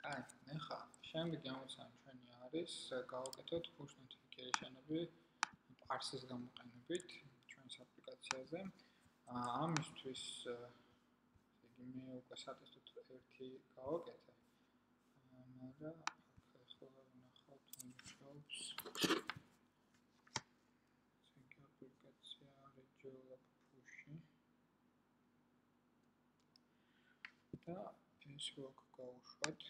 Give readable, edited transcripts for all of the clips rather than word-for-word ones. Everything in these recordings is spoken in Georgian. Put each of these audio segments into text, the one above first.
აი, ეხლა შემდეგი ამოცანა ჩვენი არის გავაკეთოთ push notification-ები parse-ის გამოყენებით ჩვენს აპლიკაციაზე. ამისთვის იგი მე უკვე სატესტოდ ერთი გავაკეთე. მაგრამ ეხლა ვნახავთ მუშაობს. ეგ აპლიკაცია Rejola push-ი. და ეს რო აქ გავუშვათ.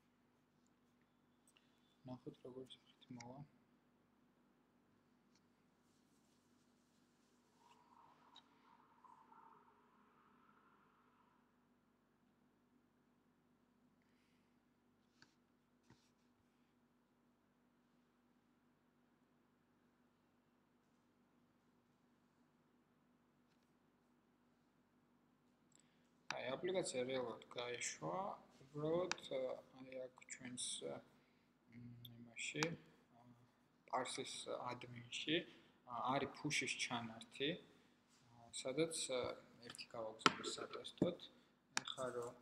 ნახოთ როგორ სახით მოვა. აი აპლიკაცია რეალურად გაეშვა, უბრალოდ აი აქ ჩვენს იმაში parse-ის admin-ში არის push-ის ჩანართი, სადაც ერთი გავაგზავნე სატესტოდ. ეხლა რომ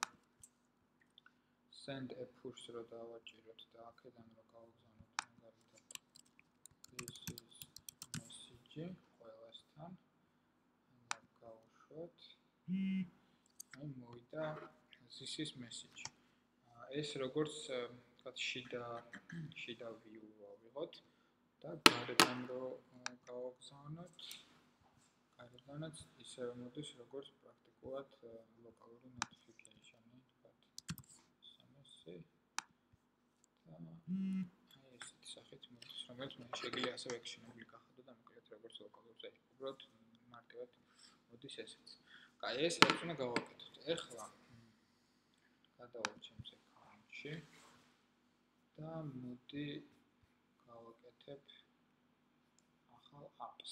send a push რო დავაჭიროთ და აქედან რო გავაგზავნოთ მაგალითად this is message ყველასთან. და გავუშვათ. აი მოვიდა this is message. ეს როგორც თქვათ შიდა view ავიღოთ და გარედან რო გავაგზავნოთ, გარედანაც ისევე მოდის როგორც პრაქტიკულად ლოკალური notification-ი, თქვათ SMS-ი და აი ესეთი სახით მოდის, რომელიც მე შეგვიძლია ასევე ექშენებული გახადო და მოკლედ როგორც ლოკალურზე. უბრალოდ მარტივად მოდის ესეც. აი ეს რაც უნდა გავაკეთოთ. ეხლა გადავალ ჩემს account-ში და მოდი გავაკეთებ ახალ apps.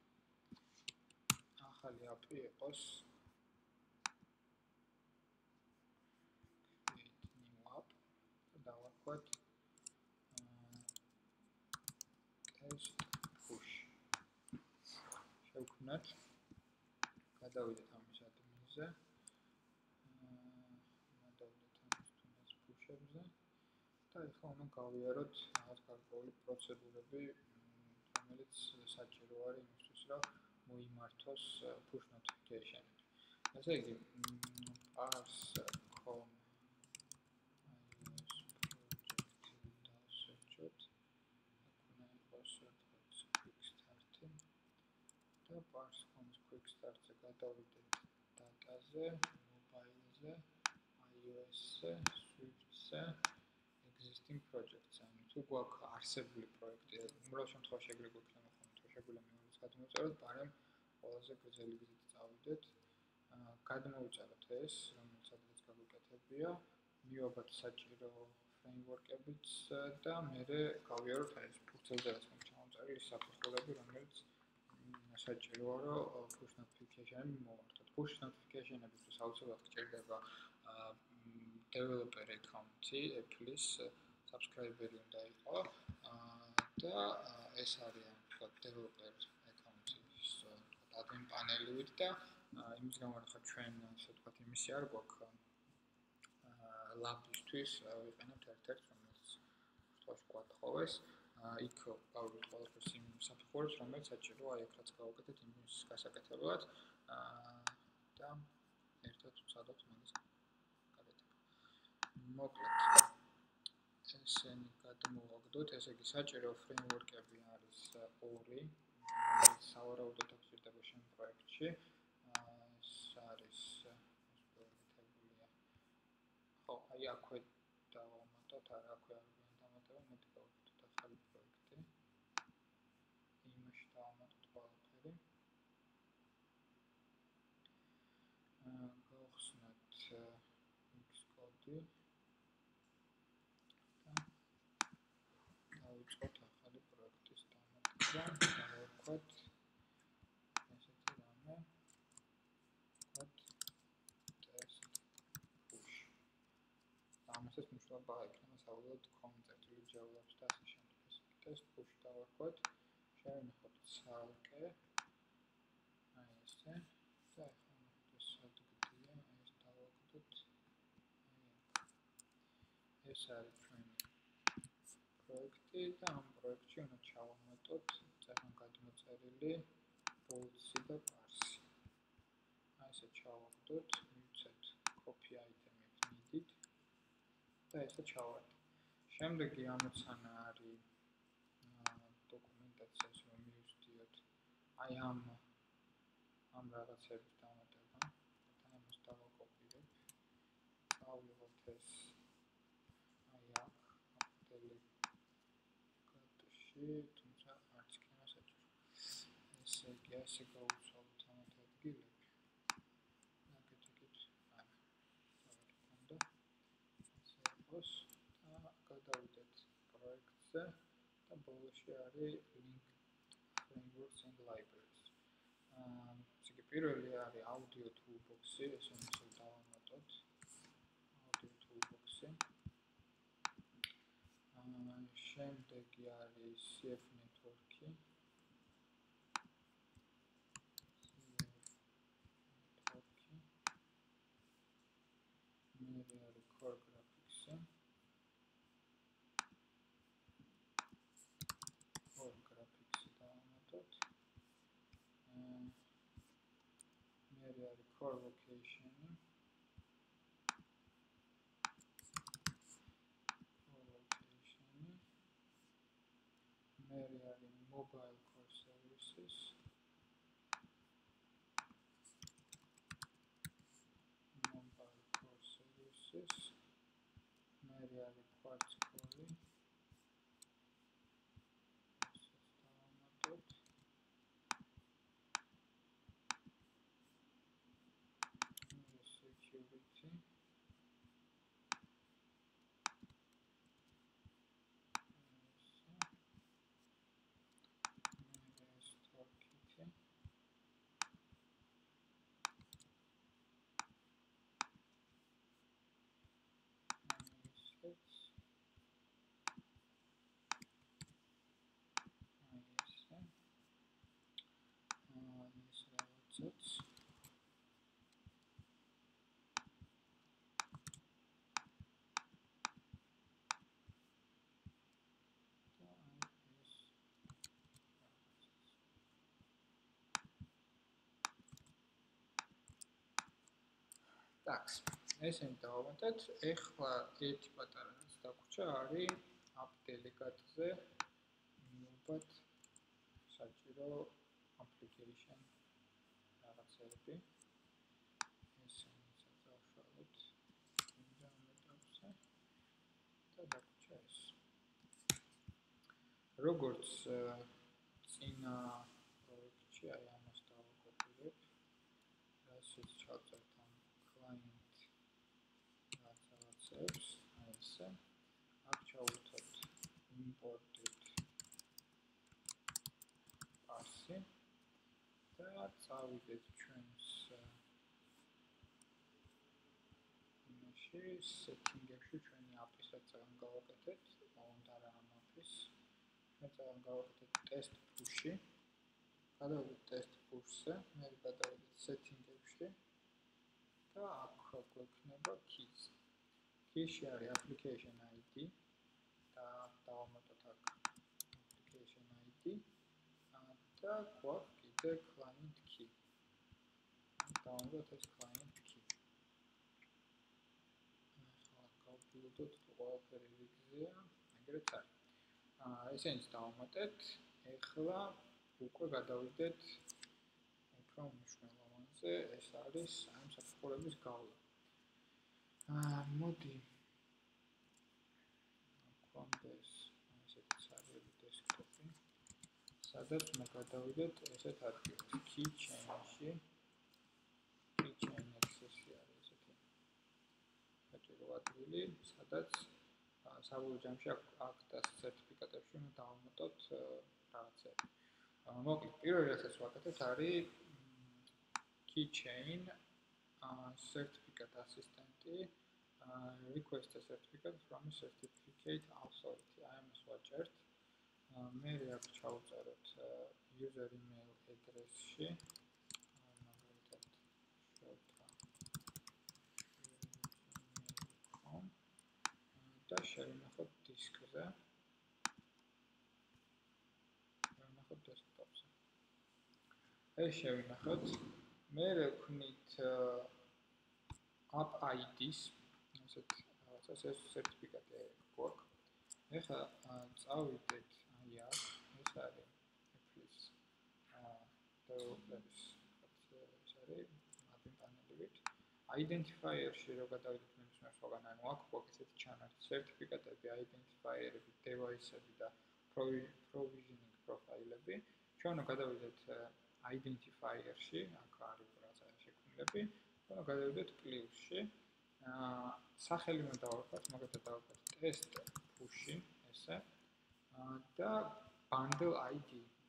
ახალი app-ი იყოს create new app და დავაქვათ test push. შევქმნათ. გადავიდეთ ამის admin-ზე. გადავიდეთ ამის თუნდაც push-ებზე და ეხლა უნდა გავიაროთ რაღაც გარკვეული პროცედურები, რომელიც საჭირო არის იმისთვის, რომ მოიმართოს push notification-ები. ესე იგი, parse.com iOS project-ი დავსერჩოთ. აქ უნდა იყოს რაღაც quick start-ი. და parse.com-ის quick start-ზე გადავიდეთ data-ზე, mobile-ზე, iOS-ზე, Swift-ზე, existing projects. ანუ თუ გვაქვს არსებული პროექტი, უმრავლეს შემთხვევაში ეგრე გვექნება ხოლმე, თუ შეგვიძლია მეორეს გადმოვიწეროთ, მაგრამ ყველაზე გრძელი გზით წავიდეთ. გადმოვიწეროთ ეს, რომელიც სადღაც გაგვიკეთებია, მივაბათ საჭირო framework-ებიც და მერე გავიაროთ ეს ფურცელზე რაც მაქვს ჩამოწერილი საფუძვლები, რომელიც საჭიროა რომ push notification-ები მოვართოთ. Push notification-ებისთვის აუცილებლად გჭირდება developer account-ი, Apple-ის subscriber-ი უნდა იყო და ეს არის თქვა developer account-ის admin panel-ით და იმის გამო რომ ხა ჩვენ ასე ვთქვათ იმისი არ გვაქვს lab-ისთვის ვიყენებთ ერთ-ერთ რომელიც თქვაში გვათხოვეს. იქ გავიგეთ ყველაფერს იმ საფუძვლებს, რომელიც საჭიროა აი აქ რაც გავაკეთეთ იმის გასაკეთებლად და ერთად ვცადოთ მაგის გაკეთება. მოკლედ ესენი გადმოვაგდოთ, ესე იგი საჭირო framework-ები არის ორი, რომელიც სავარაუდოდ აღჭირდება შენ პროექტში. ეს არის პროექტებულია. ხო, აი აქვე დავამატოთ, არა აქვე არ დავამატებ, მოდი გავაკეთოთ ახალი პროექტი. იმაში დავამატოთ ყველაფერი. გავხსნათ Xcode-ი და დავიწყოთ ახალი პროექტის დამატება. დავაქვათ ესეთი რამე. ვთქვათ test push. ამასაც მნიშვნელობა ექნება საბოლოოდ com.java-ს და ასე შემდეგ. test push დავაქვათ. შევინახოთ ცალკე. აი ესე. და ახლა ეს სადგდია, ეს დავაგდოთ. აი აქ. ეს არის ჩვენი პროექტი და ამ პროექტში უნდა ჩავამატოთ ძალიან გადმოწერილი bolts-ი და parse-ი. აი ესე ჩავაგდოთ, მივცეთ copy item-ით needed და ესე ჩავარდე. შემდეგი ამოცანა არის დოკუმენტაციას რომ მივსდიოთ აი ამ რაღაცების დამატება. და ამას დავაკოპირებ. წავიღოთ ეს აი აქ დელეგატში, თუმცა არც კი არ საჭირო. ესე იგი, ასე გავუცვალოთ ამათ ადგილები. აკეთეთ, არა. დავაკეთე და ესე იყოს და გადავიდეთ პროექტზე და ბოლოში არის link frameworks and libraries. ისე პირველი არის audio toolbox-ი, ეს უნდა დავამატოთ. audio toolbox-ი. შემდეგი არის CF network-ი. მერე არის core graphics-ი. core graphics-ი დავამატოთ. მერე არის core location-ი. მერე არის mobile core services. მერე არის quartz core-ი. ესეც დავამატოთ. მერე security. ტაქს. ესენი დავამატეთ. ეხლა ერთი პატარა რაც დაგვრჩა არის app delegate-ზე მივუბათ საჭირო application რაღაცები. ესენიც დავშალოთ ამ ეტაპზე და დაგვრჩა ეს. როგორც წინა პროექტში აი ამას დავაკოპირებ. რასაც ჩავწერთ ამ client რაღაცებს, აი ესე. აქ ჩავუვთოთ imported parse და წავიდეთ ჩვენს setting-ებში ჩვენი app-ისაც ძალიან გავაკეთეთ, უნდა რა ამ app-ის. ჩვენ ძალიან გავაკეთეთ test push-ი. გადავიდეთ test push-ზე, მე გადავიდეთ setting-ებში და აქ გვექნება keys. Key-ში არის application ID და დავამატოთ აქ application ID და გვაქვს კიდე client key. დავამატოთ ეს client key. ახლა გავბილდოთ თუ ყველაფერი რიგზეა, ეგრეც არის. ესენიც დავამატეთ. ეხლა უკვე გადავიდეთ უფრო მნიშვნელოვანზე, ეს არის ამ საფუძვლების გავლა. მოდი კონდეს ესეთი სარიელი დესკტოპი. სადაც უნდა გადავიდეთ ესეთ ადგილას keychain-ში. keychain access-ი არის ესეთი საჭირო ადგილი, სადაც საბოლოო ჯამში აქ და სერტიფიკატებში უნდა დავამატოთ რაღაცები. მოკლედ, პირველი რასაც ვაკეთებთ არის keychain certificate assistant-ი request a certificate from a certificate authority. აი ამას ვაჭერთ. მერე აქ ჩავწეროთ user email address-ში. მაგალითად shop.com და შევინახოთ დისკზე. შევინახოთ დესკტოპზე. ეს შევინახოთ. მე ვქნით app ID-ს, ასეთ რაღაცას, ეს სერტიფიკატი გვაქვს. ეხლა წავიდეთ აი აქ, ეს არის Apple-ის developers ეს არის admin panel-ით. Identifier-ში რო გადავიდეთ მინუსმერ სხვაგან, ანუ აქ გვაქვს ესეთი ჩანართი სერტიფიკატები, identifier-ები, device-ები და provisioning profile-ები. ჩვენ უნდა გადავიდეთ identifier-ში, აქ არის რაღაცა შექმნილები. ჩვენ უნდა გადავიდეთ plus-ში. სახელი უნდა დავარქვათ, მაგათაც დავარქვათ test push-ი, ესე. და bundle ID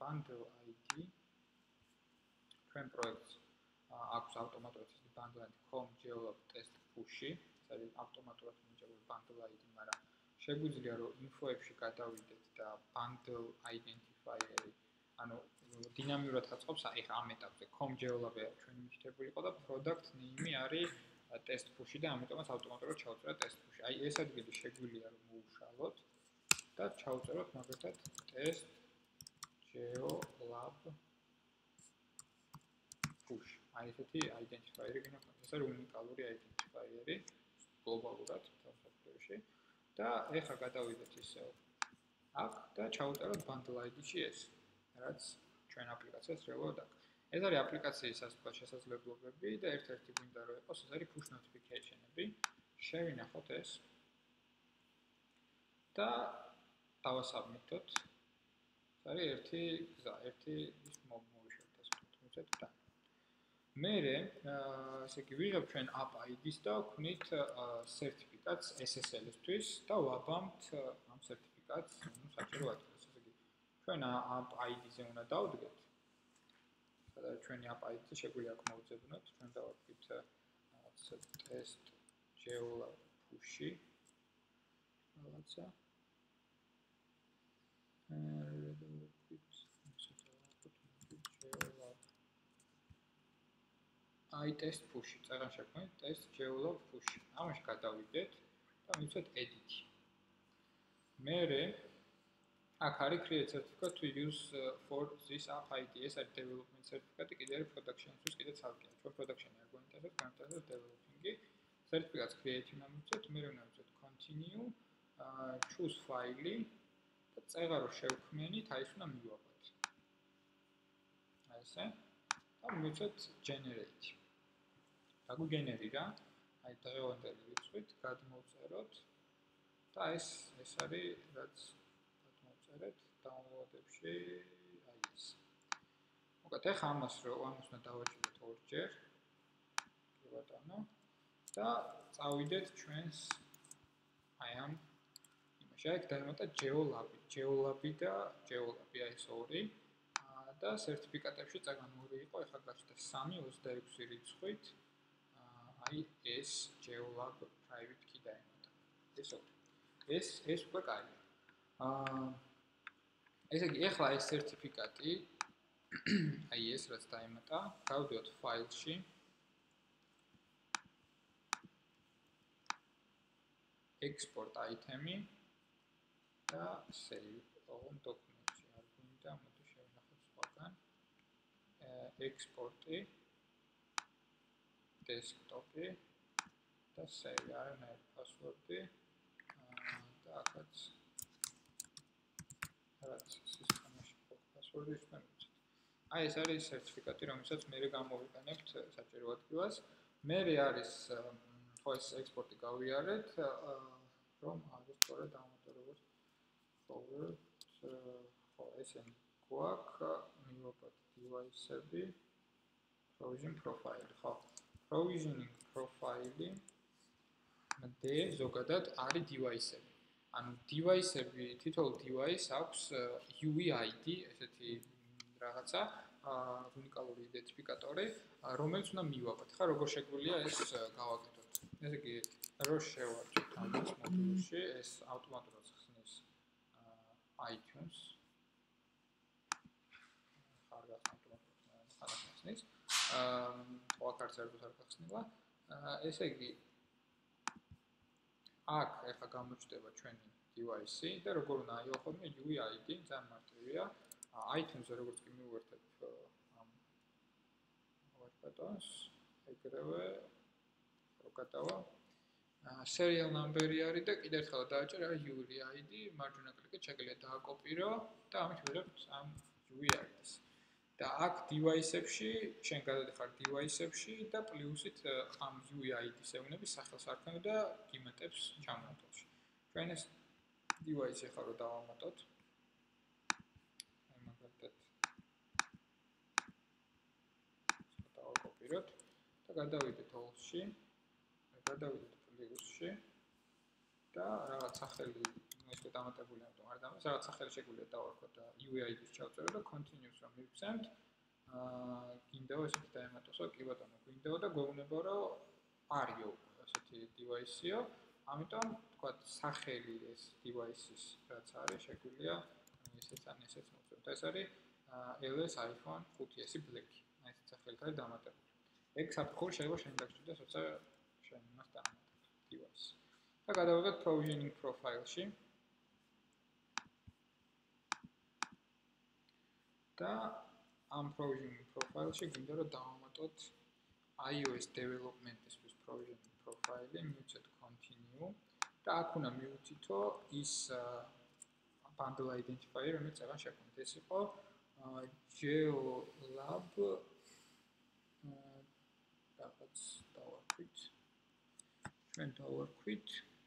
ჩვენ პროექტს აქვს ავტომატურად ეს bundle-ი com/geolab test push-ი, ეს არის ავტომატურად მიჭრილი bundle ID, მაგრამ შეგვიძლია რომ info-ებში გადავიდეთ და bundle identifier-ი, ანუ დინამიურად აწყობს აი ამ ეტაპზე com/geolab-ი ჩვენი მითითებული იყო და product name-ი არის test push-ი და ამიტომაც ავტომატურად ჩავწერა test push-ი. აი ეს ადგილი შეგვიძლია რომ მოუშალოთ და ჩავწეროთ მაგათაც test geolab push. აი ესეთი identifier-ი გინდა. ეს არის უნიკალური identifier-ი გლობალურად თავსაფრებში და ეხლა გადავიდეთ ისევ აქ და ჩავწეროთ bundle ID-ში ეს, რაც ჩვენ აპლიკაციას რეალურად აქვს. ეს არის აპლიკაციის შესაძლებლობები და ერთ-ერთი გვინდა რომ იყოს, ეს არის push notification-ები. შევინახოთ ეს და დავასაბმითოთ. ეს არის ერთი გზა, ერთი ის მოვიშოროთ ასე ვთქვით და მერე ესე იგი ვიღებ ჩვენ app ID-ს და ვქნით სერტიფიკატს SSL-ისთვის და ვაბამთ ამ სერტიფიკატს საჭირო ადგილას. ესე იგი ჩვენ app ID-ზე უნდა დავდგეთ. სადაც ჩვენი app ID-ზე შეგვიძლია აქ მოვძებნოთ. ჩვენ დავარქვით რაღაცა test geolab push-ი. რაღაცა აი test push-ი, წაღან შექმნით test geolab push-ი. ამაში გადავიდეთ და მივცეთ edit-ი. მერე აქ არის create certificate to use for this app ID. ეს არის development certificate, კიდე არის production-ისთვის კიდე ცალკეა. ჩვენ production-ი არ გვინტერესებს, გვინტერესებს developing-ი. certificate-ს create უნდა მივცეთ, მერე უნდა მივცეთ continue, choose file-ი და წეღა რო შევქმნით, აი ეს უნდა მივაბათ. აი ესე. და მივცეთ generate. გაგვიგენერირა, აი დღევანდელი რიცხვით გადმოვწეროთ და ეს არის რაც გადმოვწერეთ download-ებში, აი ეს. მოგეთ ახლა ამას უნდა დავაჭიროთ ორჯერ. კი ბატონო. და წავიდეთ ჩვენს აი ამ იმაში, აქ დაემატა geolab-ი, geolab-ი აი ეს ორი. და სერტიფიკატებში წაგან 2 იყო, ახლა გაჩნდა 3 26 რიცხვით. აი ეს geolab private key დაემატა. ეს უკვე კაია. ესე იგი ახლა ეს სერტიფიკატი აი ეს რაც დაემატა, გავდივართ ფაილში. export item-ი და save all document-ში არ გვინდა, მოდი შევინახოთ სხვაგან. export-ი desktop-ი და save არის password-ი და აქაც რაც სისტემაში გვაქვს password-ი ისმენთ. აი ეს არის სერტიფიკატი, რომელსაც მე გამოვიყენებთ საჭირო ადგილას. მერე არის ხო ეს ექსპორტი გავიარეთ, რომ არის სწორად დამატებულ forward ხო ესენი გვაქვს მივაბათ device-ები provision profile ხო provisioning profile-ი მე ზოგადად არის device-ები. ანუ device-ები, თითოეულ device აქვს UID, ესეთი რაღაცა, უნიკალური იდენტიფიკატორი, რომელიც უნდა მივაბათ. ხა როგორ შეგვიძლია ეს გავაკეთოთ. ესე იგი, რო შევარჩიოთ ამას მოდულში, ეს ავტომატურად ხსნის iTunes. ხარგას ავტომატურად ხსნის. ყოველ კარტს არ გახსნება. ესე იგი აქ ეხლა გამოჩნდება ჩვენი device და როგორ უნდა აიოხებინე UID, ძალიან მარტივია. items-ზე როგორც კი მივუერთებ ამ ბატონს, ეგრევე რო გადავა serial number-ი არის და კიდევ ერთხელ დააჭერე UID, მარჯვენა კლიკით შეგიძლიათ დააკოპირო და ამით ვიღებთ ამ UID-ს. და აქ device-ებში, შენ გადადიხარ device-ებში და პლუსით ამ UID-ის ევნები სახელს არქმევ და გიმეტებს ჩამონათვალში. ჩვენ ეს device-ი ხარ რომ დავამატოთ. აი მაგალითად დავაკოპიროთ და გადავიდეთ all-ში, გადავიდეთ პლუსში და რაღაც სახელი ისე დამატებული ამიტომ არ დამატებს, რაღაც სახელი შეგვიძლია დავარქვათ და UID-ს ჩავწეროთ და continuous რომ მივცემთ. გინდაო ესეთი დაემატოსო, კი ბატონო, გინდაო და გვეუბნება რომ არიო ესეთი device-იო, ამიტომ თქვათ სახელი ეს device-ის რაც არის, შეგვიძლია ესეც ან ესეც მოვწეროთ. ეს არის LS iPhone 5S Black. აი ეს სახელით არის დამატებული. ეგ საფრთხური შეიძლება შენ დაგჭირდეს, როცა შენ იმას დაამატებ device. და გადავიდეთ provisioning profile-ში. და ამ provisioning profile-ში გვინდა რომ დავამატოთ iOS development-ისთვის provisioning profile-ი, მივცეთ continue და აქ უნდა მივუთითო ის bundle identifier, რომელიც აღარ შექმნით. ეს იყო GeoLab რაღაც დავარქვით. ჩვენ დავარქვით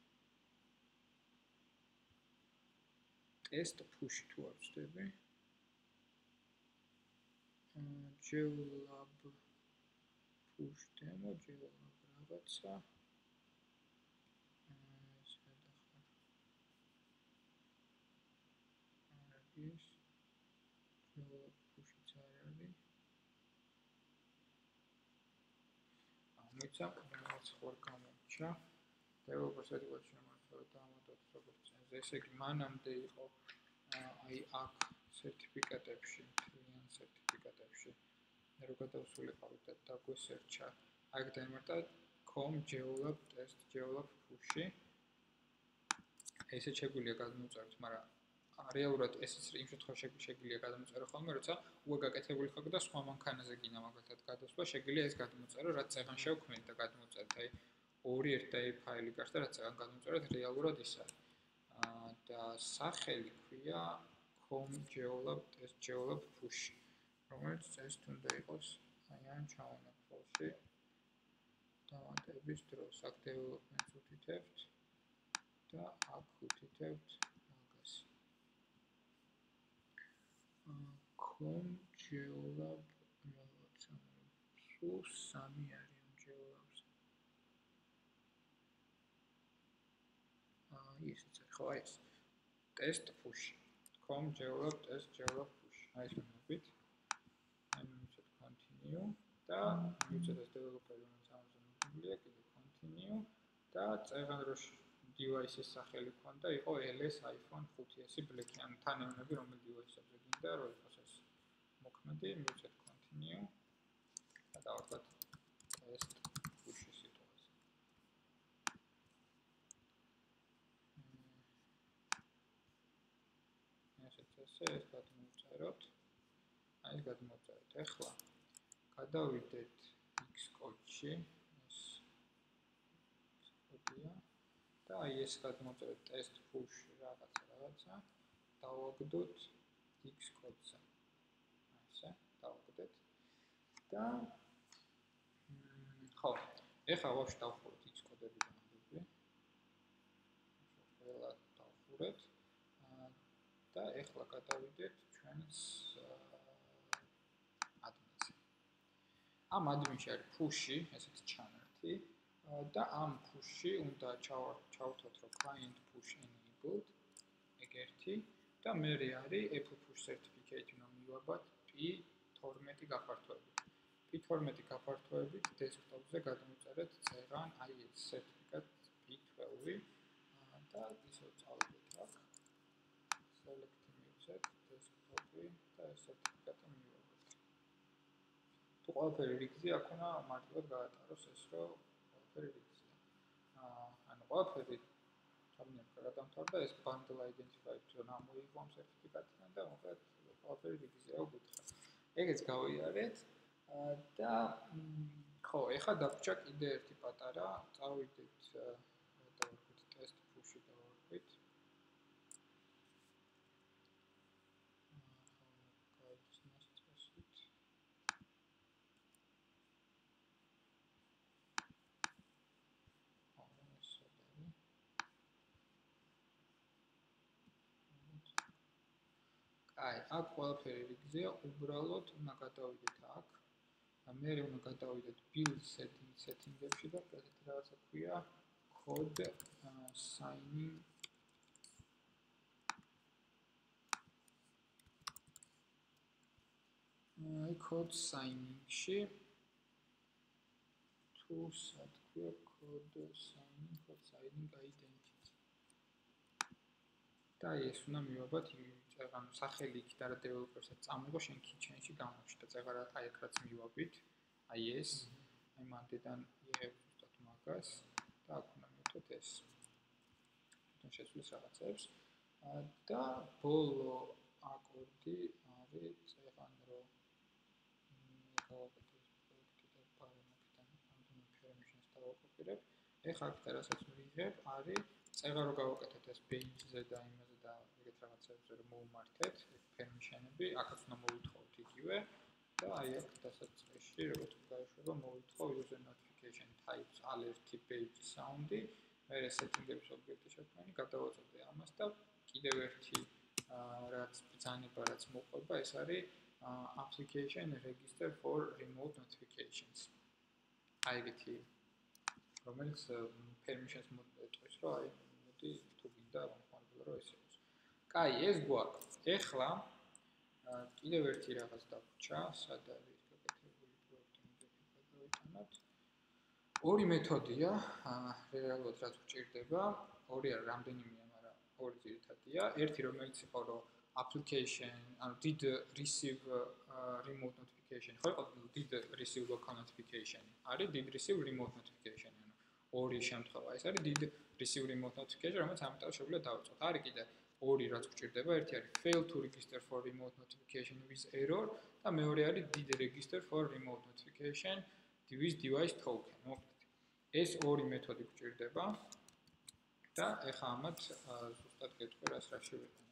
test push თუ არ ვწდები. GeoLab push demo, GeoLab რაღაცა. ეს GeoLab push-იც არ არის. ამიცა რაღაც ხوار გამომჩა. developers editor შემართლა დამატოთ როგორც წინზე. ესე იგი მანამდე იყო აი აქ სერტიფიკატებში, მთლიან სერტიფიკატებში. რო გადავსულიყავით და დაგვესერჩა, აქ დაემატა com GeoLab test GeoLab push-ი. ესე შეგვიძლია გადმოვწეროთ, მაგრამ რეალურად ესეც იმ შემთხვევაში შეგვიძლია გადმოვწერო ხოლმე, როცა უკვე გაკეთებული ხარ და სხვა მანქანაზე გინდა მაგალითად გადასვლა, შეგვიძლია ეს გადმოვწერო, რაც წეგან შევქმნით და გადმოვწერეთ. აი ორი ერთ-ერთი ფაილი გარს და რაც წეგან გადმოვწერეთ, რეალურად ის არის. და სახელი ქვია com GeoLab test GeoLab push, რომელიც წესით უნდა იყოს აი ამ ჩამონათვალში. დამატების დროს აქ development-ს უთითებთ და აქ უთითებთ მაგას. com GeoLab რაღაცა plus 3 არის ამ GeoLab-ს. ისიც არის, ხო, აი ეს. test push. com GeoLab test GeoLab push. აი ეს მომებით. აი მივცეთ continue და მივცეთ ეს developer-ი რომელიც ამაზე მოგულია, კიდე continue და წეგან რო device-ის სახელი ქონდა, იყო LS iPhone 5S Black-ი. ან თან ევნები რომელ device-ებზე გინდა რომ იყოს ეს მოქმედი, მივცეთ continue და დავარქვათ test push-ი სიტუაცია. ეს გადმოვწეროთ. აი ეს გადმოვწეროთ. ეხლა გადავიდეთ Xcode-ში. ეს კოდია. და აი ეს გადმოვწერეთ test push რაღაცა. დავაგდოთ Xcode-ზე. ასე, დავაგდეთ. და ხო, ეხლა ვაფშე დავხურეთ Xcode-ები გამოდები. ყველა დავხურეთ. და ეხლა გადავიდეთ ჩვენს admin-ზე. ამ admin-ში არის push-ი, ესეც ჩანართი და ამ push-ში უნდა ჩავთოთ რომ client push enabled, ეგ ერთი და მერე არის Apple push certificate უნდა მივაბათ P12 გაფართოებით. P12 გაფართოებით desktop-ზე გადმოწერეთ წეგან აი ეს certificate P12 და ისევ წავიდეთ აქ. select mivset desktop-ი და ეს certificate-ი მივაბოთ. თუ ყველაფერი რიგზია, აქ უნდა მარტივად გაატაროს ეს, რომ ყველაფერი რიგზია. ანუ ყველაფერი დავთვალე და ეს bundle identifier ჩვენ ამოიღო ამ სერტიფიკატიდან და მოკლედ ყველაფერი რიგზეა უთხრა. ეგეც გავიარეთ და ხო, ეხლა დაგვრჩა კიდე ერთი პატარა, წავიდეთ დავარქვით test push-ი დავარქვით. გაიცნოს წესით. აი, აქ ყველაფერი რიგზეა, უბრალოდ უნდა გადავიდეთ აქ. მე უნდა გადავიდეთ build setting-ებში და ესეთი რაღაცა ქვია code signing code signing-ში თუ სად ქვია code signing identity. და ეს უნდა მივაბათ ანუ სახელი იქ და developer-საც წამოიღო შენ kitchen-ში გამოჩნდა წეღარა აი აქ რაც მივაბით. აი ეს აი მანდიდან იებ ზუსტად მაგას და აქ უნდა მივთოთ ეს. თვითონ შეცვლის რაღაცებს და ბოლო აკორდი არის წეღან რომ გავაკეთებ პროექტი და პარამეტრიდან ამდენ permissions დავაკოპირებ. ეხლა აქ და რასაც მივიღებ არის წეღა რომ გავაკეთეთ ეს page-ზე და იმაზე და ეგეთ რაღაცებზე რომ მოვმართეთ permission-ები, აქაც უნდა მოვითხოვოთ იგივე და აი აქ დასაწყისში როგორც გაიშვება მოვითხოვ user notification types alert page sound-ი, მე setting-ების ობიექტი შექმნილი გადავაწოდე ამას და კიდევ ერთი რაც ბრძანება რაც მოყვება ეს არის application register for remote notifications. აი ეგეთი რომელიც permissions მოწევს რომ აი მოდი თუ გინდა მომხმარებელო რომ ეს იყოს. კაი, ეს გვაქვს. ეხლა კიდევ ერთი რაღაც დაგვრჩა, სად არის გაკეთებული პროექტი, გადავიტანოთ. ორი მეთოდია, რეალურად რაც გვჭირდება, ორი არ რამდენიმეა, მაგრამ ორი ძირითადია. ერთი რომელიც იყო რომ application, ანუ did receive remote notification. ხო იყო did receive local notification. არის did receive remote notification. ანუ ორი შემთხვევა. ეს არის did receive remote notification, რომელიც ამიტომ შეგვიძლია დავიწყოთ. არის კიდე ორი რაც გვჭირდება, ერთი არის fail to register for remote notification with error და მეორე არის did register for remote notification with device token. მოკლედ. ეს ორი მეთოდი გვჭირდება და ეხლა ამათ ზუსტად გეტყვი რას რა შევეტანო.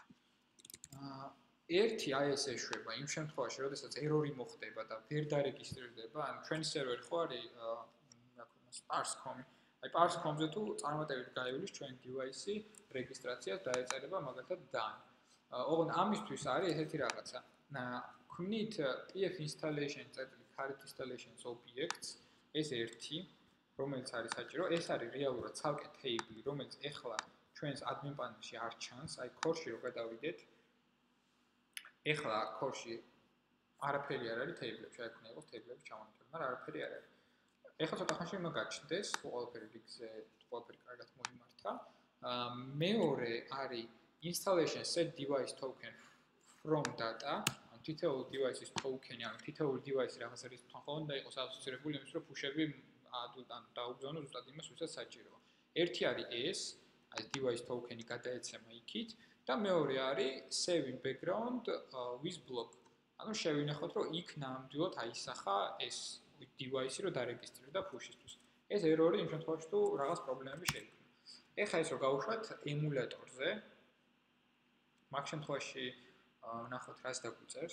ერთი აი ეს ეშვება იმ შემთხვევაში, როდესაც error-ი მოხდება და ვერ დარეგისტრირდება, ანუ ჩვენი სერვერი ხო არის რა ქვია Sparse.com. აი Sparse.com-ზე თუ წარმატებით გაივლის ჩვენი device-ი რეგისტრაციას დაეწერება მაგალითად done. ოღონდ ამისთვის არის ესეთი რაღაცა. ქმნით pf installation-current installations objects, ეს ერთი, რომელიც არის საჭირო, ეს არის რეალურად ცალკე table, რომელიც ეხლა ჩვენს admin panel-ში არ ჩანს, აი core-ში რო გადავიდეთ. ეხლა core-ში არაფერი არ არის table-ებში, აი ქნა იყოს table-ები ჩამონაკრები, მაგრამ არაფერი არ არის. ეხლა ცოტა ხანში უნდა გაჩნდეს, ყველაფერი რიგზე, ყველაფერი კარგად მოიმართა. მეორე არის installation set device token from data, ანუ თითოეულ device-ის token-ი, ანუ თითოეული device რაღაცა არის თან ხოლმე და იყოს ასოცირებული იმის რომ push-ები დაუგზავნო ზუსტად იმას, ვისაც საჭიროა. ერთი არის ეს, აი device token-ი გადაეცემა იქით და მეორე არის save in background with block. ანუ შევინახოთ რომ იქ ნამდვილად აისახა ეს device-ი რომ დარეგისტრირდა push-ისთვის. ეს error-ი იმ შემთხვევაში თუ რაღაც პრობლემები შეიქმნა. ეხლა ეს რომ გავუშვათ ემულატორზე, მაგ შემთხვევაში ნახოთ რას დაგვიწერს.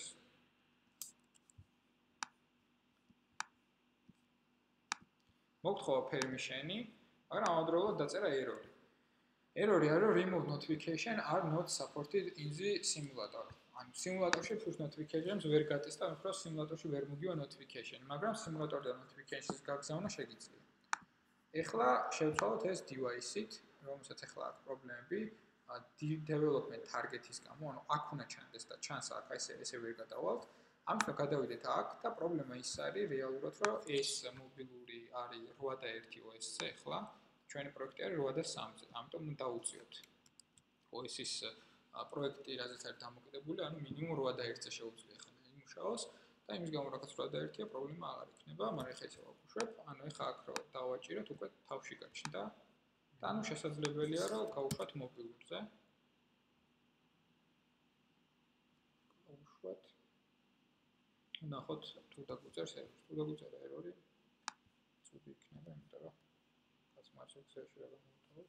მოგთხოვა permission-ი, მაგრამ ამავდროულად დაწერა error-ი. Error-ი არის remote notification are not supported in the simulator. ანუ სიმულატორში push notifications ვერ გატესტა, უფრო სიმულატორში ვერ მოგივა notification, მაგრამ სიმულატორიდან notifications გაგზავნა შეგიძლია. ეხლა შევცვალოთ ეს device-ით, რომელსაც ეხლა აქვს პრობლემები, development target-ის გამო, ანუ აქ უნდა ჩანდეს და ჩანს აქ, ესე ვერ გადავალთ. ამიტომ გადავიდეთ აქ და პრობლემა ის არის რეალურად, რომ ეს მობილური არის 8.1 OS-ზე ეხლა, ჩვენი პროექტი არის 8.3-ზე, ამიტომ უნდა დავუწიოთ OS-ის პროექტი, რაზეც არის დამოკიდებული, ანუ მინიმუმ 8.1-ზე შეუძლია ახლა იმუშაოს და იმის გამო რაღაც 8.1-ია პრობლემა აღარ იქნება, მაგრამ ეხლა ისე ვაკუშვებ, ანუ ეხლა აქ რო დავაჭიროთ, უკვე თავში გაჩნდა და ანუ შესაძლებელია რომ გავუშვათ მობილურზე. გავუშვათ. ნახოთ თუ დაგვიწერს ერორი. თუ დაგვიწერა ერორი, ცუდი იქნება, იმიტომ რომ კაცმარჩ ექსელში რა გამოვიტოვოთ.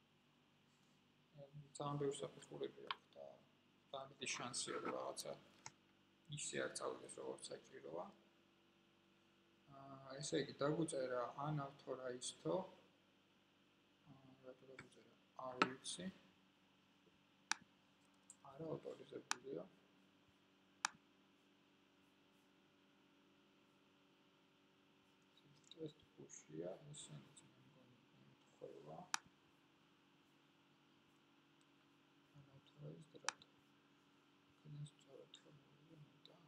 ძალიან ბევრი საფეხურები აქვს და ძალიან დიდი შანსია რომ რაღაცა ისე არ წავიდეს როგორც საჭიროა. ესე იგი დაგვიწერა unauthorized-ო. რატო დაგვიწერა? არ ვიცი. არა ავტორიზებულია. test push-ია, ესენიც მე მგონი ემთხვევა. unauthorized რატო? კიდე სწორად რომ მოვიდა.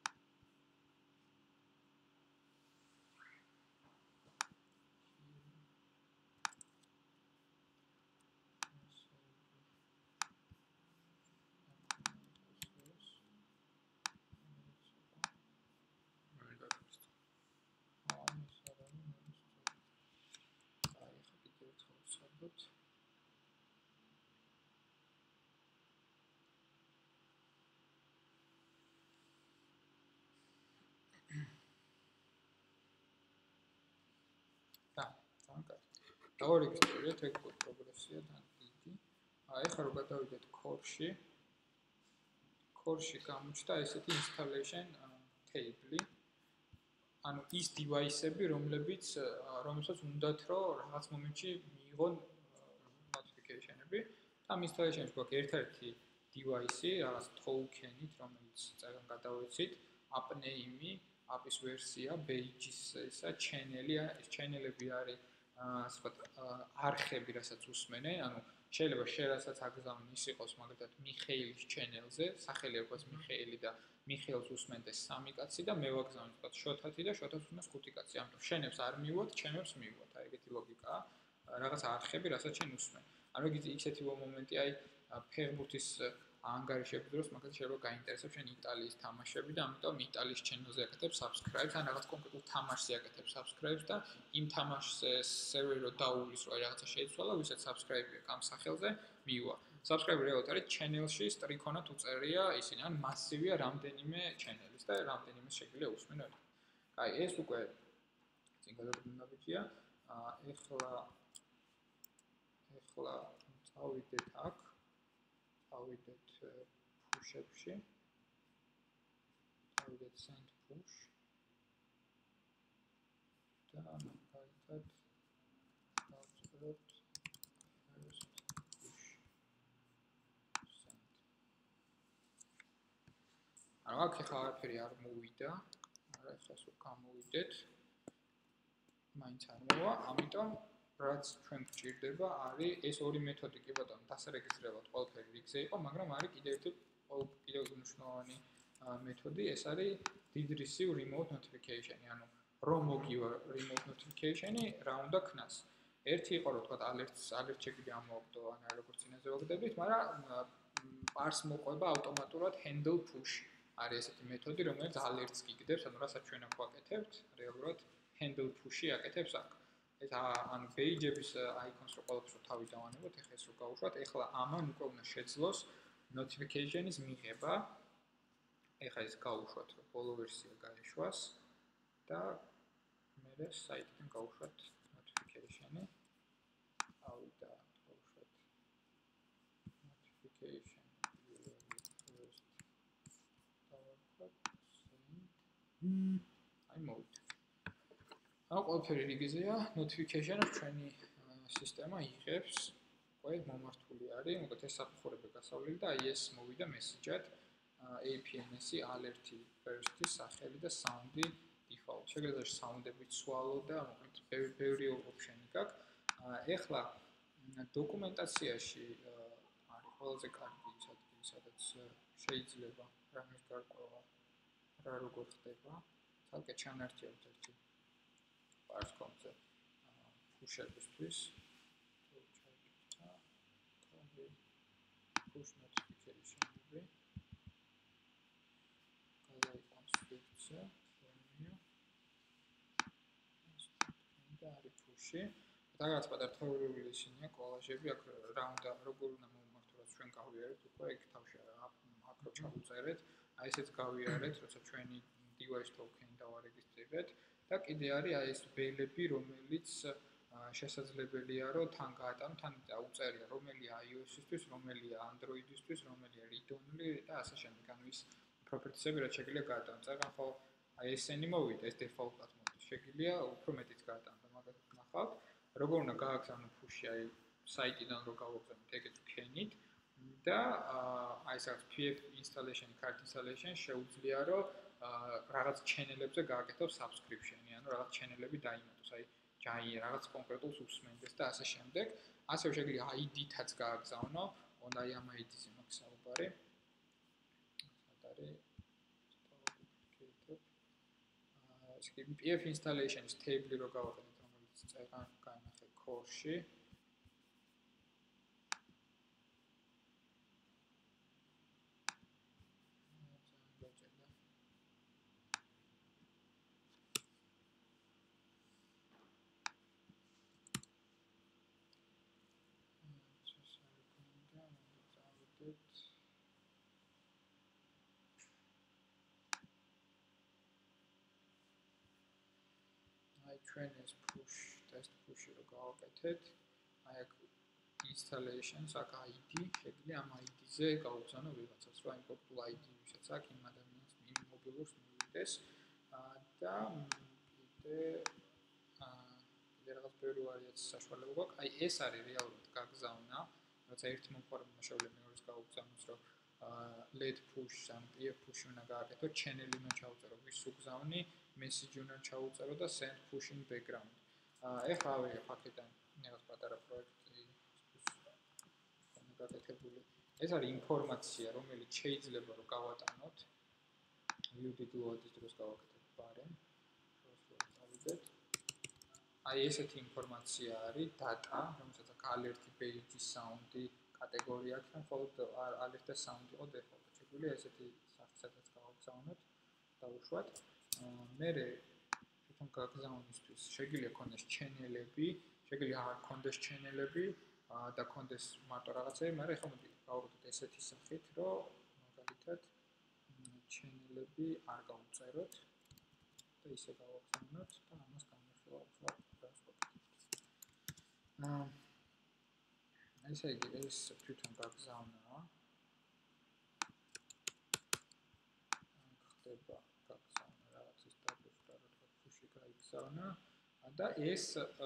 დავარეგისტრირეთ, ეგ პროგრესია თან დიდი. ეხლა რომ გადავიდეთ core-ში. core-ში გამოჩნდა ესეთი installation table. ანუ ის device-ები, რომელსაც უნდათ რომ რაღაც მომენტში მიიღონ notification-ები. ამ installation-ში გვაქვს ერთ-ერთი device-ი, რაღაც token-ით, რომელიც წერან გადავეცით, app name-ი, app-ის ვერსია, pages ისა, channel-ი, ეს channel-ები არის ასე ვთქვათ, არხები, რასაც უსმენენ, ანუ შეიძლება შენ რასაც აგზავნე ის იყოს მაგალითად მიხეილის channel-ზე, სახელი აქვს მიხეილი და მიხეილს უსმენდეს 3 კაცი და მე ვაგზავნე ვთქვათ შოთათი და შოთას უსმენს 5 კაცი. ამიტომ შენებს არ მივუვათ, ჩემებს მივუვათ. აი ეგეთი ლოგიკაა. რაღაც არხები, რასაც შენ უსმენ. ანუ ისეთი მომენტი, აი ფეხბურთის ანგარიშების დროს მაგალითად შეიძლება გაინტერესებს შენ იტალიის თამაშები და ამიტომ იტალიის channel-ზე აკეთებ subscribe-ს, ან რაღაც კონკრეტულ თამაშზე აკეთებ subscribe-ს და იმ თამაშზე სერვერი რო დაუვლის, რომ რაღაცა შეიცვალა, ვისაც subscribe-ი აქვს ამ სახელზე, მივა. Subscribe-ი რეალურად არის channel-ში სტრიქონად უწერია ისინი, ან მასივია რამდენიმე channel-ის და რამდენიმე შეგვიძლია უსმენო. აი, ეს უკვე წინ გადაგდნაბიჯია. ეხლა წავიდეთ აქ. წავიდეთ push-ებში. წავიდეთ send push. და მაგალითად დავწეროთ first push send. ანუ აქ ახლა არაფერი არ მოვიდა. არა, ახლა სულ გამოვიდეთ. მაინც არ მოვა, ამიტომ რაც ჩვენ გვჭირდება არის ეს ორი მეთოდი კი ბატონო დასარეგისტრირებად ყველაფერი რიგზე იყო, მაგრამ არის კიდევ მნიშვნელოვანი მეთოდი, ეს არის did receive remote notification-ი, ანუ რომ მოგივა remote notification-ი, რა უნდა ქნას. ერთი იყო რომ თქვა alert შეგვიძლია ამოვაგდო, ან როგორც წინაზე ვაგდებით, მაგრამ parse მოყვება ავტომატურად handle push. არის ესეთი მეთოდი, რომელიც alerts გიგდებს, ანუ რასაც ჩვენ აქ ვაკეთებთ, რეალურად handle push-ი აკეთებს აქ. ეს ანუ page-ების icons რო ყოველთვის თავი დავანებოთ, ეხლა ეს რო გავუშვათ, ეხლა ამან უკვე უნდა შეძლოს notification-ის მიღება. ეხლა ეს გავუშვათ, რომ ბოლო ვერსია გაეშვას და მე საიტიდან გავუშვათ notification-ი. ავიდა გავუშვათ notification first. დავაქვათ send. აი მოვიდა. ანუ ყველაფერი რიგზეა, notification-ს ჩვენი სისტემა იღებს, უკვე მომართული არის, მოკლედ ეს საფეხურები გასავლელი და აი ეს მოვიდა მესიჯად APNS-ი alert-ი first-ი სახელი და sound-ი default. შეგიძლია sound-ები ცვალო და მოკლედ ბევრი option-ი გაქვს. ეხლა დოკუმენტაციაში არის ყველაზე კარგი ადგილი, სადაც შეიძლება რამის გარკვევა რა როგორ ხდება. თალკე ჩანართიებთ ერთი Parscom-ზე push-ებისთვის. თუ ჩაიკითხა, თავი push notification-ები. გადაიყვანს Swift-ზე, menu. და არის push-ი. რაღაც პატარა თეორიული ისინია, კოლაჟები, აქ რა უნდა როგორ უნდა მოვმართო, რაც ჩვენ გავიარეთ, უკვე იქ თავში აკრო ჩავუწერეთ. აი ესეც გავიარეთ, როცა ჩვენი device token-ი დავარეგისტრირეთ და კიდე არის აი ეს ველები, რომელიც შესაძლებელია, რომ თან გაატანო, თან დაუწერია, რომელია iOS-ისთვის, რომელია Android-ისთვის, რომელია read-only და ასე შემდეგ. ანუ ის properties-ები რაც შეგვიძლია გაატანო. წეგან ხო აი ესენი მოვიდა, ეს default-ად მოდის. შეგვიძლია უფრო მეტიც გაატანო და მაგალითად ნახავთ, როგორ უნდა გააგზავნო push-ი აი საიტიდან რო გავაგზავნოთ, ეგეც ვქენით და აი ეს არის pf installation, cart installation შეუძლია რომ რაღაც channel-ებზე გააკეთო subscription-ი, ანუ რაღაც channel-ები დაიმატოს, აი ჯაი რაღაც კონკრეტულს უსმენდეს და ასე შემდეგ. ასევე შეგვიძლია ID-თაც გააგზავნო, უნდა აი ამ ID-ზე მაქვს საუბარი. სად არის? ეს კი pf installation-ის table-ი რო გავაკეთოთ, რომელიც წეგან განახე core-ში. აი ჩვენ ეს push test push-ი რო გავაკეთეთ, აი აქ installation-ს აქ ID, შეგვიძლია ამ ID-ზე გავუგზავნო ვიღაცას, რომ აი პორტულ ID ვისაც აქ იმ ადამიანს იმ მობილურს მივიდეს და კიდე რაღაც ბევრი ვარიაციის საშუალება გვაქვს. აი ეს არის რეალურად გაგზავნა, როცა ერთი მომხმარებელმა შეუძლია მეორეს გავუგზავნოს, რომ let push ან pf push უნდა გააკეთო, channel-ი უნდა ჩაუწერო, ვის უგზავნი, message უნდა ჩაუწერო და send push in background. ეხლა ავიღებ აქედან რაღაც პატარა პროექტი გაკეთებული. ეს არის ინფორმაცია, რომელიც შეიძლება რომ გავატანოთ. view-ით load-ის დროს გავაკეთებ ბარემ. დავიდეთ. აი ესეთი ინფორმაცია არის data, რომელსაც აქ alert page sound-ი კატეგორია აქვს, მხოლოდ alert და sound იყო default. შეგვიძლია ესეთი სახესაც გავაგზავნოთ, დავუშვათ. მერე თვითონ გაგზავნისთვის შეგვიძლია გქონდეს channel-ები, შეგვიძლია არ გქონდეს channel-ები და გქონდეს მარტო რაღაცები, მაგრამ ეხლა მოდი გავაკეთოთ ესეთი სახით, რომ მაგალითად channel-ები არ გავუწეროთ და ისე გავაგზავნოთ და ამას გამოსვლა უბრალოდ ესე იგი ეს თვითონ გაგზავნაა. ხდება გაგზავნა რაღაცის დაბლოს და რა push-ი გაიგზავნა და ეს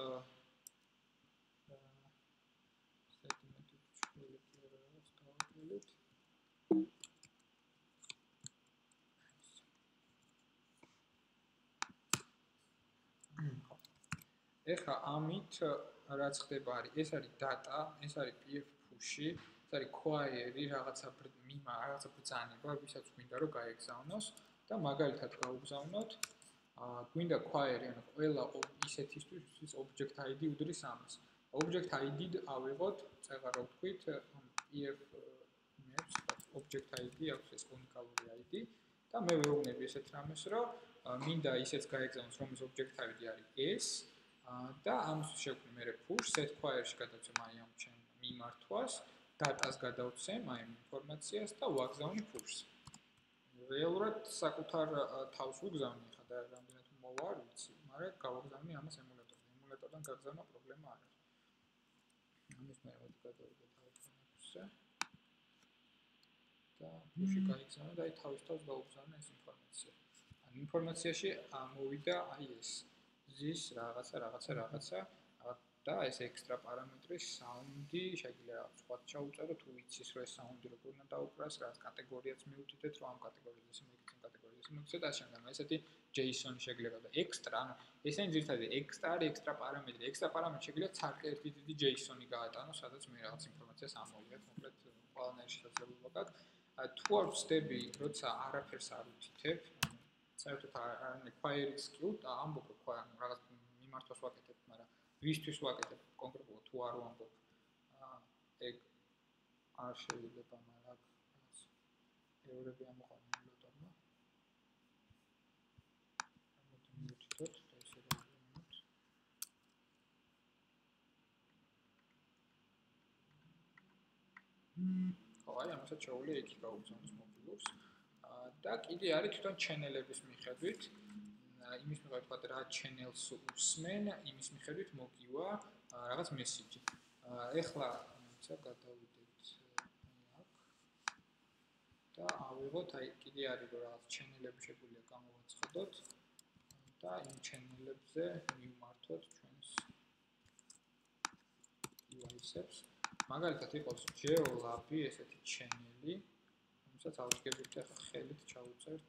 segment-ი შეიძლება რაღაც დავაკელით. ეხლა ამით რაც ხდება არის, ეს არის data, ეს არის pf push-ი, ეს არის query, რაღაცა ბრძანება, ვისაც გვინდა რომ გაეგზავნოს და მაგალითად გავუგზავნოთ. გვინდა query, ანუ ყველა ისეთისთვის, ვის object ID უდრის ამას. Object ID-д ავიღოთ, წეღა რო ვთქვით, pf maps object ID აქვს ეს უნიკალური ID და მე ვეუბნები ესეთ რამეს, რომ მინდა ისეც გაეგზავნოს, რომ ეს object ID არის ეს და ამას შევქმნი მე push set query-ში გადავცემ აი ამ ჩემ მიმართვას, data-ს გადავცემ აი ამ ინფორმაციას და ვაგზავნი push-ს. რეალურად საკუთარ თავს ვიგზავნი ხა და რამდენად მოვა არ ვიცი, მაგრამ გავაგზავნი ამას ემულატორზე. ემულატორიდან გაგზავნა პრობლემა არ არის. ამის მე მოდი გადავიდე თავისუფლზე და push-ი გაიგზავნა და აი თავის გავაგზავნა ეს ინფორმაცია. ან ინფორმაციაში მოვიდა აი ეს zis რაღაცა და ეს ექსტრა პარამეტრი sound-ი შეიძლება სხვა ჩაუწერო თუ ვიცის რომ ეს sound-ი როგორ უნდა დაუკრას, რაღაც კატეგორიაც მიუთითეთ რომ ამ კატეგორიაზე მიგცემ კატეგორიაზე მიგცემ და ასე შემდეგ. ესეთი JSON შეიძლება და ექსტრა, ანუ ესენი ძირითადად ექსტრა პარამეტრი. ექსტრა პარამეტრი შეიძლება ცალკე ერთი დიდი JSON-ი გაატანო, სადაც მე რაღაც ინფორმაციას ამოვიღებ, მოკლედ ყველანაირი შესაძლებლობა გაქვს. თუ არ ვწდები, როცა არაფერს არ უთითებ, საერთოდ არ query-ს კი ამბობ რაღაც მიმართვას ვაკეთებ, მაგრამ ვისთვის ვაკეთებ კონკრეტულად თუ არ ვამბობ, ეგ არ შეიძლება, მაგრამ ევრები ამოყარ ემულატორმა. მოდი მივუთითოთ და ისე გავიგოთ. ხო, აი ამასაც შეუძლია იქ გაუგზავნოს მობილურს. და კიდე არის თვითონ ჩენელების მიხედვით. იმის მიხედვით ვთქვათ რა channels უსმენ, იმის მიხედვით მოგივა რაღაც მესიჯი. ეხლა ცა გადავიდეთ აქ და ავიღოთ აი კიდე არის რომ რაღაც channel-ები შეგვიძლია გამოვაცხადოთ და იმ channel-ებზე მივმართოთ ჩვენს device-ებს. მაგალითად იყოს GeoLab-ი ესეთი channel-ი, რომელსაც ავსგებთ ახლა ხელით ჩავუწერთ.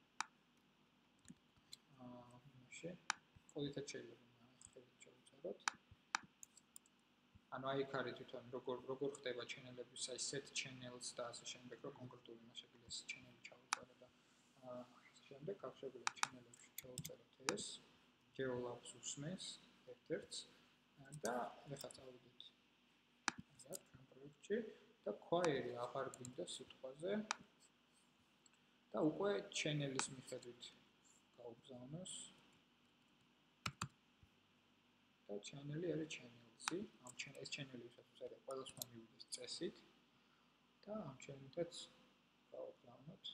იმაში ყოლითაც შეიძლება ხელით ჩავუწეროთ. ანუ აი იქ არის თვითონ როგორ ხდება channel-ების აი set channels და ასე შემდეგ, რომ კონკრეტული მასშტაბის channel-ი ჩავუწეროთ და ასე შემდეგ აქ შეგვიძლია channel-ებში ჩავუწეროთ ეს GeoLab-ს უსმენს ერთ-ერთს და ეხლა წავიდეთ აქ ჩვენ პროექტში და query აღარ გვინდა სიტყვაზე და უკვე channel-ის მიხედვით გავგზავნოს და channel-ი არის channel-ი, ამ ეს channel-ი ვისაც არის ყველას მომივიდეს წესით და ამ channel-ით გავგზავნოთ.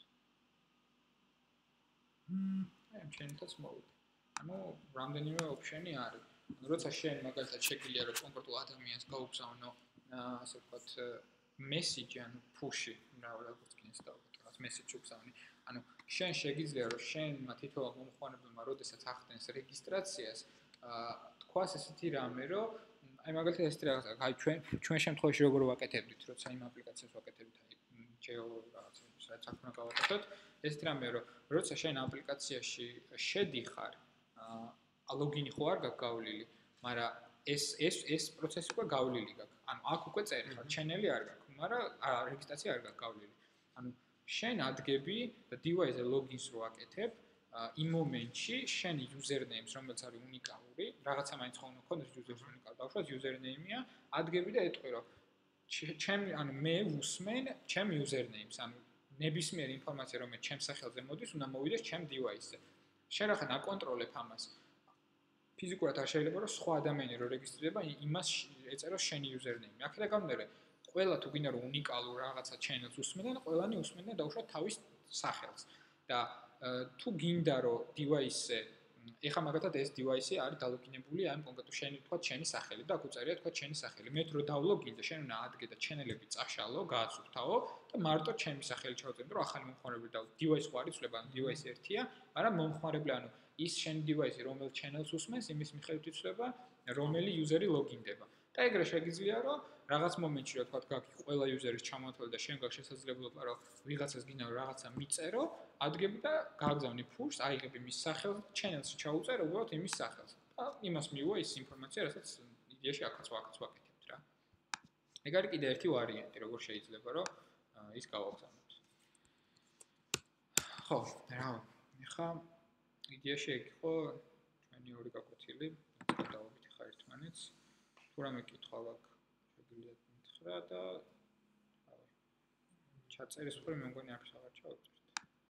ამ channel-ით მოვიდე. ანუ რამდენიმე option-ი არის. როცა შენ მაგალითად შეგიძლია რომ კონკრეტულ ადამიანს გაუგზავნო ასე ვთქვათ message ანუ push-ი, როგორც კიდეს დავუყოთ, message უგზავნი. ანუ შენ შეგიძლია რომ შენ თითოეულ მომხმარებელმა როდესაც ახდენს რეგისტრაციას, თქვას ესეთი რამე, რომ აი მაგალითად ესეთი რაღაცა, აი ჩვენ შემთხვევაში როგორ ვაკეთებდით, როცა იმ აპლიკაციას ვაკეთებდით, აი geo რაღაცებს, რაც აქ უნდა გავაკეთოთ, ესეთი რამე, რომ როცა შენ აპლიკაციაში შედიხარ, ლოგინი ხო არ გაქვს გავლილი, მაგრამ ეს პროცესი უკვე გავლილი გაქვს. ანუ აქ უკვე წერი ხარ, channel-ი არ გაქვს, მაგრამ რეგისტრაცია არ გაქვს გავლილი. ანუ შენ ადგები და device-ზე login-ს რო აკეთებ, იმ მომენტში შენი username-ს, რომელიც არის უნიკალური, რაღაცა მაინც ხო უნდა გქონდეს user-ს უნიკალური, დავუშვათ username-ია, ადგები და ეტყვი რომ ჩემი ანუ მე უსმენ ჩემ username-ს, ანუ ნებისმიერი ინფორმაცია რომელიც ჩემს სახელზე მოდის, უნდა მოვიდეს ჩემ device-ზე. შენ ახლა აკონტროლებ ამას. ფიზიკურად არ შეიძლება რომ სხვა ადამიანი რო რეგისტრირდება, იმას ეწეროს შენი username-ი. აქედან გამომდინარე, ყველა თუ გინდა რომ უნიკალურ რაღაცა channel-ს უსმენდნენ, ყველანი უსმენდნენ დავუშვათ თავის სახელს. და თუ გინდა რომ device-ზე ეხლა მაგალითად ეს device-ი არის დალოგინებული ამ კონკრეტულ შენი თქვა შენი სახელი და აქ უწერია თქვა შენი სახელი. მე თუ დავლოგინდე, შენ უნდა ადგე და channel-ები წაშალო, გააცუქთაო და მარტო ჩემი სახელი ჩავწერდე, რომ ახალი მომხმარებელი და device ხო არის ცვლება, ანუ device ერთია, მაგრამ მომხმარებელი ანუ ის შენი device-ი რომელ channel-ს უსმენს, იმის მიხედვით იცვლება, რომელი user-ი ლოგინდება. და ეგრე შეგიძლია რომ რაღაც მომენტში რა თქვა გაქვს ყველა user-ის ჩამოთვლილი და შენ გაქვს შესაძლებლობა რომ ვიღაცას გინდა რომ რაღაცა მიწერო, ადგები და გააგზავნი push-ს, აიღები მის სახელს, channel-ში ჩაუწერო უბრალოდ იმის სახელს. და იმას მიუვა ის ინფორმაცია, რასაც იდეაში აქაც ვაკეთებთ რა. ეგ არის კიდე ერთი ვარიანტი, როგორ შეიძლება რომ ის გავაგზავნოთ. ხო, რა. ეხლა იდეაში ეგ იყო ჩვენი ორი გაკვეთილი, დავაბით ხა ერთმანეთს. თუ რამე კითხვა გაქვს, შეგვიძლია მითხრა და ჩაწერის მხრივ მე მგონი აქ აღარ ჩავწერთ.